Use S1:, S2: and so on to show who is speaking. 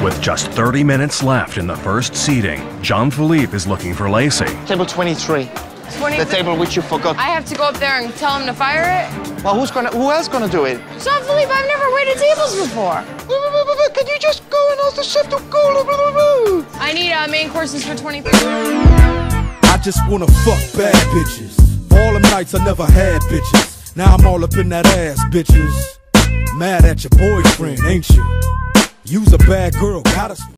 S1: With just 30 minutes left in the first seating, Jean-Philippe is looking for Lacey.
S2: Table 23.
S3: 23.
S2: The table which you forgot.
S3: I have to go up there and tell him to fire it?
S2: Well, who else gonna do it?
S3: Jean-Philippe, I've never waited tables before.
S2: Can you just go and ask the chef to go?
S3: I need main courses for 23.
S4: I just wanna fuck bad bitches. All them nights I never had bitches. Now I'm all up in that ass, bitches. Mad at your boyfriend, ain't you? You's a bad girl, gotta